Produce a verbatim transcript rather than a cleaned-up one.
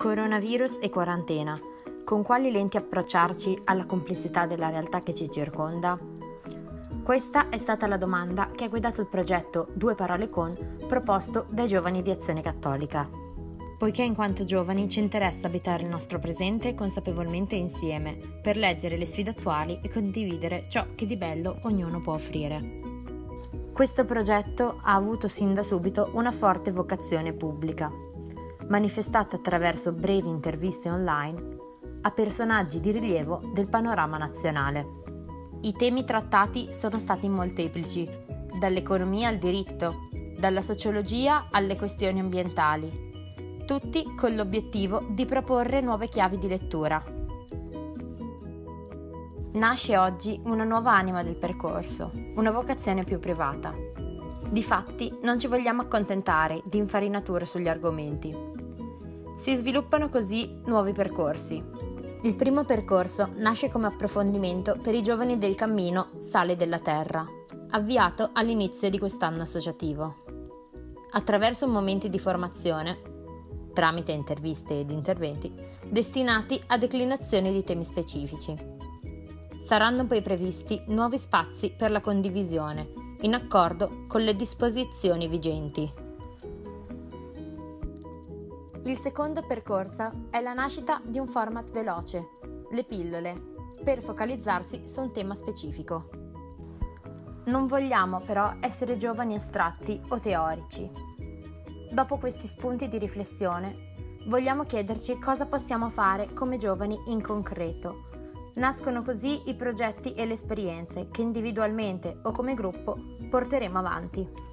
Coronavirus e quarantena. Con quali lenti approcciarci alla complessità della realtà che ci circonda? Questa è stata la domanda che ha guidato il progetto Due Parole Con, proposto dai giovani di Azione Cattolica. Poiché in quanto giovani ci interessa abitare il nostro presente consapevolmente insieme, per leggere le sfide attuali e condividere ciò che di bello ognuno può offrire. Questo progetto ha avuto sin da subito una forte vocazione pubblica, manifestata attraverso brevi interviste online a personaggi di rilievo del panorama nazionale. I temi trattati sono stati molteplici, dall'economia al diritto, dalla sociologia alle questioni ambientali, tutti con l'obiettivo di proporre nuove chiavi di lettura. Nasce oggi una nuova anima del percorso, una vocazione più privata. Difatti non ci vogliamo accontentare di infarinature sugli argomenti. Si sviluppano così nuovi percorsi. Il primo percorso nasce come approfondimento per i giovani del cammino Sale della Terra, avviato all'inizio di quest'anno associativo. Attraverso momenti di formazione, tramite interviste ed interventi, destinati a declinazioni di temi specifici. Saranno poi previsti nuovi spazi per la condivisione, in accordo con le disposizioni vigenti. Il secondo percorso è la nascita di un format veloce, le pillole, per focalizzarsi su un tema specifico. Non vogliamo però essere giovani astratti o teorici. Dopo questi spunti di riflessione, vogliamo chiederci cosa possiamo fare come giovani in concreto. Nascono così i progetti e le esperienze che individualmente o come gruppo porteremo avanti.